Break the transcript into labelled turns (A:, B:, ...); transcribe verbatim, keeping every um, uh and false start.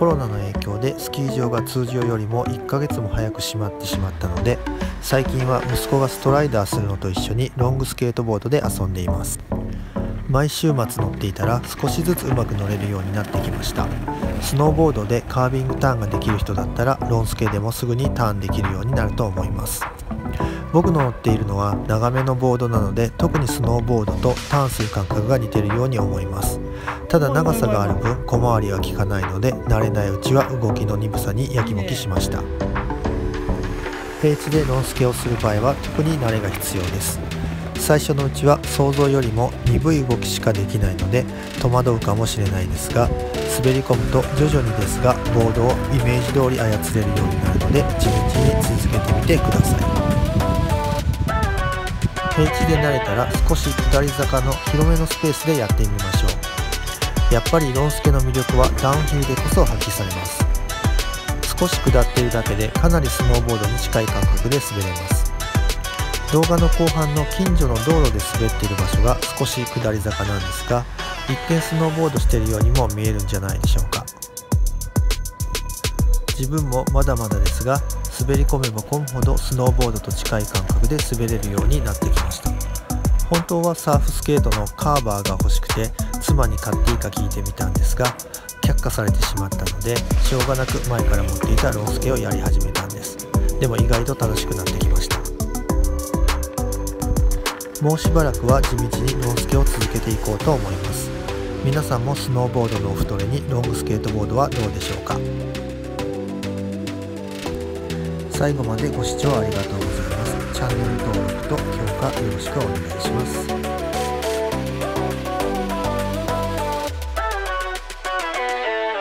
A: コロナの影響でスキー場が通常よりもいっかげつも早く閉まってしまったので、最近は息子がストライダーするのと一緒にロングスケートボードで遊んでいます。毎週末乗っていたら少しずつうまく乗れるようになってきました。スノーボードでカービングターンができる人だったらロンスケでもすぐにターンできるようになると思います。僕の乗っているのは長めのボードなので、特にスノーボードとターンする感覚が似ているように思います。ただ長さがある分小回りは効かないので、慣れないうちは動きの鈍さにやきもきしました。平地でロンスケをする場合は特に慣れが必要です。最初のうちは想像よりも鈍い動きしかできないので戸惑うかもしれないですが、滑り込むと徐々にですがボードをイメージ通り操れるようになるので、地道に続けてみてください。平地で慣れたら少し下り坂の広めのスペースでやってみましょう。やっぱりロンスケの魅力はダウンヒルでこそ発揮されます。少し下っているだけでかなりスノーボードに近い感覚で滑れます。動画の後半の近所の道路で滑っている場所が少し下り坂なんですが、一見スノーボードしているようにも見えるんじゃないでしょうか。自分もまだまだですが、滑り込めば込むほどスノーボードと近い感覚で滑れるようになってきました。本当はサーフスケートのカーバーが欲しくて妻に買っていいか聞いてみたんですが、却下されてしまったので、しょうがなく前から持っていたロンスケをやり始めたんです。でも意外と楽しくなってきました。もうしばらくは地道にロンスケを続けていこうと思います。皆さんもスノーボードのオフトレにロングスケートボードはどうでしょうか。最後までご視聴ありがとうございます。チャンネル登録と評価よろしくお願いします。